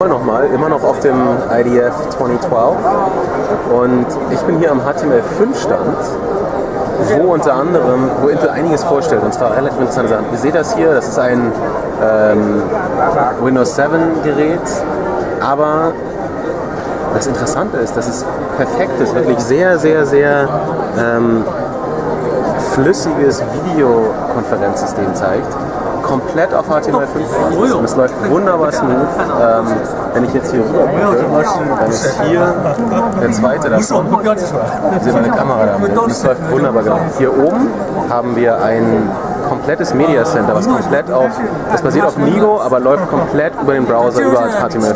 Nochmal, immer noch auf dem IDF 2012 und ich bin hier am HTML5 Stand, wo unter anderem, wo Intel einiges vorstellt, und zwar relativ interessante Sachen. Ihr seht das hier, das ist ein Windows 7 Gerät, aber das Interessante ist, dass es perfektes, wirklich sehr flüssiges Videokonferenzsystem zeigt. Komplett auf HTML5 und es läuft wunderbar smooth. Wenn ich jetzt hier rüber gucke, dann ist hier der zweite davon. Ich sehe meine Kamera da. Das läuft wunderbar genau. Hier oben haben wir ein komplettes Media Center, was komplett auf, das basiert auf Migo, aber läuft komplett über den Browser, über HTML5.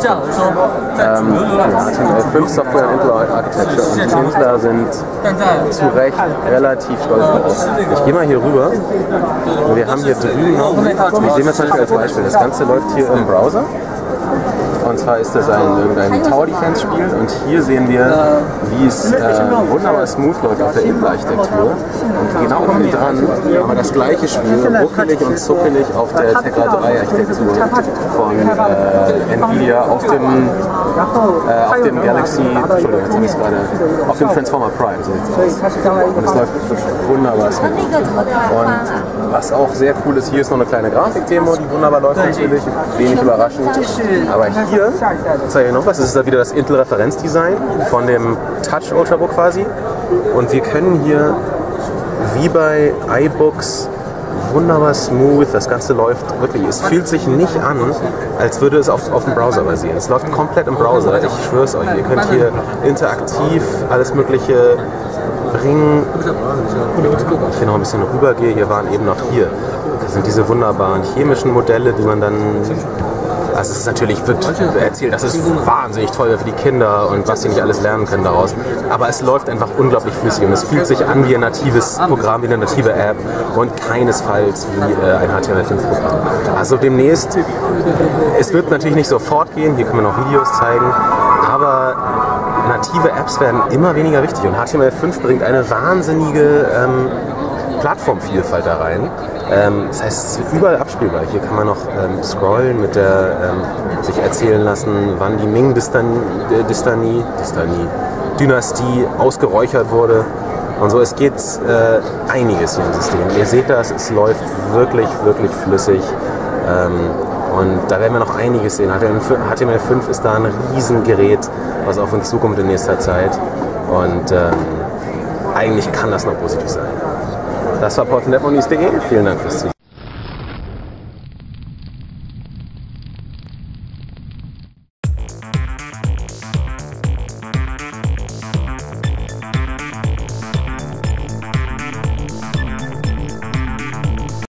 HTML5 Software und Intel Architecture. Und die Intler sind zu Recht relativ stolz darauf. Ich gehe mal hier rüber. Und wir haben hier drüben noch, ich sehe mir zum Beispiel als Beispiel, das Ganze läuft hier im Browser. Und zwar ist das irgendein Tower Defense Spiel und hier sehen wir, wie es wunderbar smooth läuft auf der Intel-Architektur. Und genau hier dran haben wir das gleiche Spiel, ruckelig und zuckelig auf der Tegra 3 Architektur von Nvidia auf dem Galaxy, Entschuldigung, jetzt habe ich es gerade, auf dem Transformer Prime, so sieht es aus. Und es läuft wirklich wunderbar smooth. Und was auch sehr cool ist, hier ist noch eine kleine Grafikdemo, die wunderbar läuft natürlich, wenig überraschend. Aber hier zeige ich noch was, das ist da wieder das Intel-Referenzdesign von dem Touch Ultrabook quasi. Und wir können hier, wie bei iBooks, wunderbar smooth, das Ganze läuft wirklich, es fühlt sich nicht an, als würde es auf dem Browser basieren. Es läuft komplett im Browser, ich schwöre es euch, ihr könnt hier interaktiv alles mögliche bringen. Wenn ich hier noch ein bisschen rübergehe, hier waren eben noch hier. Das sind diese wunderbaren chemischen Modelle, die man dann, also es ist natürlich, wird erzählt, das ist wahnsinnig toll für die Kinder und was sie nicht alles lernen können daraus. Aber es läuft einfach unglaublich flüssig und es fühlt sich an wie ein natives Programm, wie eine native App und keinesfalls wie ein HTML5-Programm. Also demnächst, es wird natürlich nicht sofort gehen, hier können wir noch Videos zeigen, aber native Apps werden immer weniger wichtig und HTML5 bringt eine wahnsinnige Plattformvielfalt da rein. Das heißt, es ist überall abspielbar. Hier kann man noch scrollen, mit der sich erzählen lassen, wann die Ming-Dynastie ausgeräuchert wurde. Und so, es geht einiges hier im System. Ihr seht das, es läuft wirklich flüssig. Und da werden wir noch einiges sehen. HTML5 ist da ein Riesengerät, was auf uns zukommt in nächster Zeit. Und eigentlich kann das noch positiv sein. Das war paul von netmonews.de. Vielen Dank fürs Zusehen.